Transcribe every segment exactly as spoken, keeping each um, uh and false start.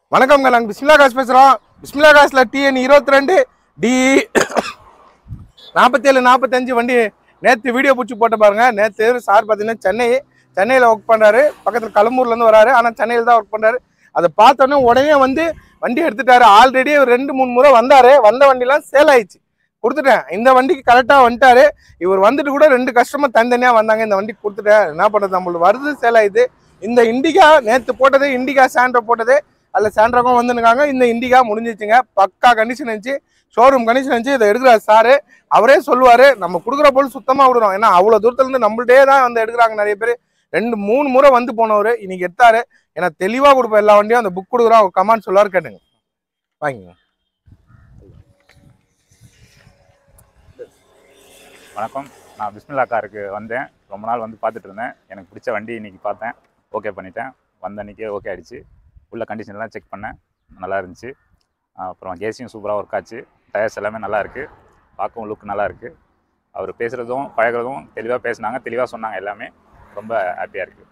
வணக்கம்ங்க, நாங்கள் பிஸ்மில்லா காசு பேசுகிறோம். பிஸ்மில்லா காசில் டிஎன் இருபத்தி ரெண்டு டி நாற்பத்தேழு நாற்பத்தஞ்சு வண்டி நேற்று வீடியோ பிடிச்சி போட்ட பாருங்க. நேற்று சார் பார்த்தீங்கன்னா சென்னை சென்னையில் ஒர்க் பண்ணுறாரு, பக்கத்தில் கலம்பூர்லேருந்து வராரு, ஆனால் சென்னையில் தான் ஒர்க் பண்ணுறாரு. அதை பார்த்தோன்னே உடனே வந்து வண்டி எடுத்துட்டாரு. ஆல்ரெடி ரெண்டு மூணு முறை வந்தார், வந்த வண்டிலாம் சேல் ஆயிடுச்சு, கொடுத்துட்டேன். இந்த வண்டிக்கு கரெக்டாக வந்துட்டாரு. இவர் வந்துட்டு கூட ரெண்டு கஸ்டமர் தனித்தனியாக வந்தாங்க. இந்த வண்டிக்கு கொடுத்துட்டேன், என்ன பண்ணுறது, நம்மளுக்கு வருது சேல் ஆயிடுது. இந்த இண்டிகா நேற்று போட்டது, இண்டிகா சாண்ட்ரோ போட்டது, அதில் சாண்ட்ராக்கும் வந்துருக்காங்க. இந்த இண்டிகா முடிஞ்சிச்சுங்க, பக்கா கண்டிஷன் இருந்துச்சு, ஷோரூம் கண்டிஷன் இருந்துச்சு. இதை எடுக்கிறார் சாரு, அவரே சொல்லுவார் நம்ம கொடுக்குற பொருள் சுத்தமாக விடுறோம். ஏன்னா அவ்வளோ தூரத்துலேருந்து நம்மள்டே தான் வந்து எடுக்கிறாங்க நிறைய பேர். ரெண்டு மூணு முறை வந்து போனவர் இன்னைக்கு எடுத்தாரு. ஏன்னா தெளிவாக கொடுப்போம் எல்லா வண்டியும். அந்த புக் கொடுக்குறோம், அவர் கமாண்ட் சொல்லுவார், கேட்டுங்க. வாங்கிங்க. வணக்கம், நான் பிஸ்மில்லா காருக்கு வந்தேன். ரொம்ப நாள் வந்து பார்த்துட்டு இருந்தேன். எனக்கு பிடிச்ச வண்டி இன்றைக்கி பார்த்தேன், ஓகே பண்ணிட்டேன். வந்த அன்றைக்கே ஓகே ஆகிடுச்சு. உள்ள கண்டிஷன்லாம் செக் பண்ணேன், நல்லா இருந்துச்சு. அப்புறம் கேஸியும் சூப்பராக ஒர்க் ஆச்சு. டயர்ஸ் எல்லாமே நல்லா இருக்குது, பார்க்கவும் லுக் நல்லா இருக்குது. அவர் பேசுகிறதும் பழகிறதும் தெளிவாக பேசினாங்க, தெளிவாக சொன்னாங்க, எல்லாமே ரொம்ப ஹாப்பியாக இருக்குது.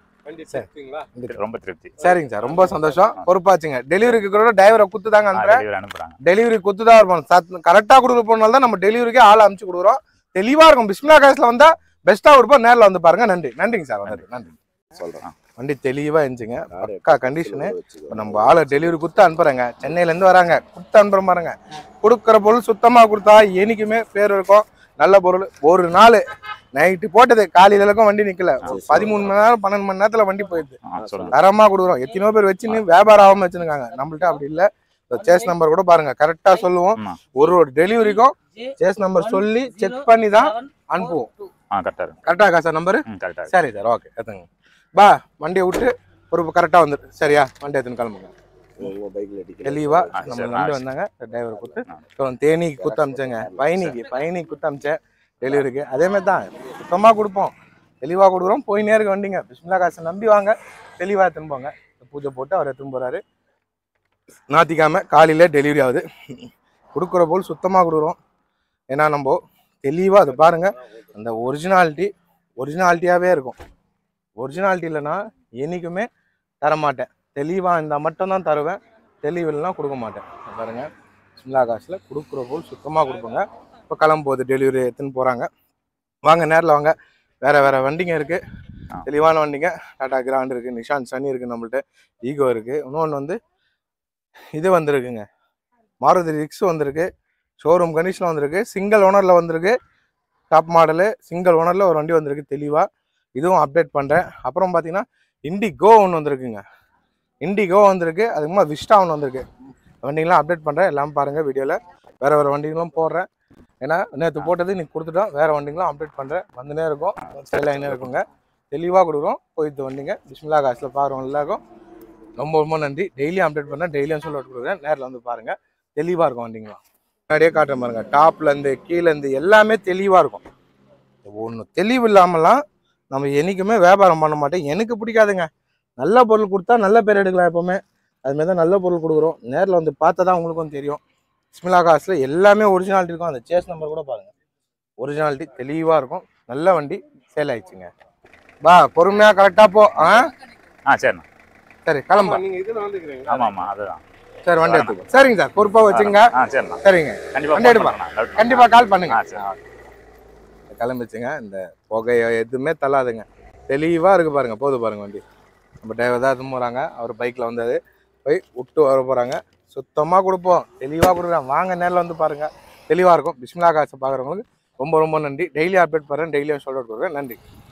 ரொம்ப திருப்தி. சரிங்க சார், ரொம்ப சந்தோஷம். பொறுப்பாச்சுங்க. டெலிவரிக்கு கூட டிரைவரை குத்து தாங்க டெலிவரி அனுப்புகிறாங்க. டெலிவரி குத்து தான் இருப்போம். கரெக்டாக கொடுக்க போனால தான் நம்ம டெலிவரிக்கே ஆள் அனுப்பிச்சு கொடுக்குறோம். தெளிவாக இருக்கும். பிஸ்மில்லா காசில் வந்தால் பெஸ்ட்டாக கொடுப்போம். நேரில் வந்து பாருங்க. நன்றி. நன்றிங்க சார். நன்றி. நன்றி சொல்கிறேன். வண்டி தெளிவாக இருந்துச்சுங்க, பக்கா கண்டிஷனு. இப்போ நம்ம ஆளை டெலிவரி கொடுத்து அனுப்புகிறேங்க. சென்னையிலேருந்து வராங்க, கொடுத்து அனுப்புகிற பாருங்க. கொடுக்குற பொருள் சுத்தமாக கொடுத்தா என்னைக்குமே பேர் இருக்கும், நல்ல பொருள். ஒரு நாள் நைட்டு போட்டது காலையிலக்கும் வண்டி நிற்கல, பதிமூணு மணி நேரம் பன்னெண்டு மணி நேரத்தில் வண்டி போயிடுது. தரமாக கொடுக்குறோம். எத்தனையோ பேர் வச்சுன்னு வியாபாரம் ஆகாமல் வச்சுருக்காங்க. நம்மள்ட்ட அப்படி இல்லை. சேஸ் நம்பர் கூட பாருங்க, கரெக்டாக சொல்லுவோம். ஒரு ஒரு டெலிவரிக்கும் சேஸ் நம்பர் சொல்லி செக் பண்ணி தான் அனுப்புவோம். கரெக்டாக இருக்கா சார் நம்பரு? சரி சார், ஓகே எடுத்துங்க. பா வண்டியை விட்டு ஒரு கரெக்டாக வந்துடு. சரியா, வண்டி எடுத்துன்னு கிளம்புங்க. தெளிவா நம்ம நம்பி வந்தாங்க. டிரைவர் கொடுத்து அப்புறம் தேனிக்கு குத்து அமிச்சேங்க, பயணிக்கு பயணிக்கு குத்து அமிச்சேன் டெலிவரிக்கு. அதே மாதிரி தான் சுத்தமாக கொடுப்போம், தெளிவாக கொடுக்குறோம். போயினே இருக்க வண்டிங்க. பிஸ்மில்லா காசை நம்பி வாங்க, தெளிவாக எடுத்துன்னு போங்க. பூஜை போட்டு அவர் எடுத்துன்னு போகிறாரு. ஞாயிற்றுக்கிழமை காலையில் டெலிவரி ஆகுது. கொடுக்குற போல் சுத்தமாக கொடுக்குறோம். ஏன்னா நம்ம தெளிவாக அது பாருங்கள், அந்த ஒரிஜினாலிட்டி ஒரிஜினாலிட்டியாகவே இருக்கும். ஒரிஜினாலிட்டி இல்லைன்னா என்றைக்குமே தரமாட்டேன். தெளிவாக இருந்தால் மட்டும்தான் தருவேன், தெளிவில்லைனா கொடுக்க மாட்டேன். பாருங்கள், பிஸ்மில்லா காசில் கொடுக்குற போல் சுத்தமாக கொடுப்போங்க. இப்போ கிளம்பும்போது டெலிவரி எடுத்துன்னு போகிறாங்க. வாங்க, நேரில் வாங்க. வேறு வேறு வண்டிங்க இருக்குது, தெளிவான வண்டிங்க. டாடா கிராண்ட் இருக்குது, நிஷான் சனி இருக்குது, நம்மள்ட்ட ஈகோ இருக்குது. இன்னொன்று வந்து இது வந்திருக்குங்க, மாருதி ரிக்ஸ் வந்திருக்கு, ஷோரூம் கண்டிஷனில் வந்திருக்கு, சிங்கிள் ஓனரில் வந்திருக்கு, டாப் மாடலு சிங்கிள் ஓனரில் ஒரு வண்டி வந்திருக்கு தெளிவாக. இதுவும் அப்டேட் பண்ணுறேன். அப்புறம் பார்த்தீங்கன்னா இண்டிகோ ஒன்று வந்திருக்குங்க, இண்டிகோ வந்திருக்கு. அதுக்குமா விஸ்டா ஒன்று வந்திருக்கு. வண்டிங்களாம் அப்டேட் பண்ணுறேன், எல்லாம் பாருங்கள் வீடியோவில். வேறு வேறு வண்டிங்களும் போடுறேன். ஏன்னா நேற்று போட்டது இன்னைக்கு கொடுத்துட்டோம். வேறு வண்டிங்களும் அப்டேட் பண்ணுறேன், வந்துனே இருக்கும், சேல் ஆகினே இருக்குங்க. தெளிவாக கொடுக்குறோம். போயிட்டு வண்டிங்க பிஸ்மில்லா காசில் பாருங்கள். எல்லாருக்கும் ரொம்ப ரொம்ப நன்றி. டெய்லியும் அப்டேட் பண்ணேன், டெய்லியும் சொல்ல கொடுக்குறேன். நேரில் வந்து பாருங்கள், தெளிவாக இருக்கும் வண்டிங்களாம். முன்னாடியே காட்டுற பாருங்க, டாப்லேருந்து கீழேருந்து எல்லாமே தெளிவாக இருக்கும். ஒன்று தெளிவு இல்லாமலாம் நம்ம என்றைக்குமே வியாபாரம் பண்ண மாட்டேன். எனக்கு பிடிக்காதுங்க. நல்ல பொருள் கொடுத்தா நல்ல பேர் எடுக்கலாம் எப்போவுமே. அதுமாரி தான் நல்ல பொருள் கொடுக்குறோம். நேரில் வந்து பார்த்தா தான் உங்களுக்கும் தெரியும். பிஸ்மில்லா காசில் எல்லாமே ஒரிஜினாலிட்டி இருக்கும். அந்த சேஸ் நம்பர் கூட பாருங்கள், ஒரிஜினாலிட்டி தெளிவாக இருக்கும். நல்ல வண்டி சேல் ஆயிடுச்சுங்க. பா பொறுமையாக கரெக்டாக போ. ஆ ஆ சரிண்ணா, சரி கிளம்பா. ஆமாம் ஆமாம் அதுதான். சரி வண்டி எடுத்துக்கோ. சரிங்க சார், பொறுப்பாக வச்சுங்க. ஆ சரிண்ணா, சரிங்க. வண்டி எடுப்பா, கண்டிப்பாக கால் பண்ணுங்க. கிளம்பிச்சுங்க. இந்த புகையோ எதுவுமே தள்ளாதுங்க, தெளிவாக இருக்குது பாருங்கள். போது பாருங்கள் வண்டி. நம்ம டிரைவர் தான் எதுவும் போகிறாங்க, அவர் பைக்கில் வந்தது போய் விட்டு வர போகிறாங்க. சுத்தமாக கொடுப்போம், தெளிவாக கொடுக்குறேன். வாங்க நேரில் வந்து பாருங்கள், தெளிவாக இருக்கும். பிஸ்மில்லா காசை பார்க்குறவங்களுக்கு ரொம்ப ரொம்ப நன்றி. டெய்லி அப்டேட் பண்ணுறேன், டெய்லியும் சொல்லிட்டு கொடுக்குறேன். நன்றி.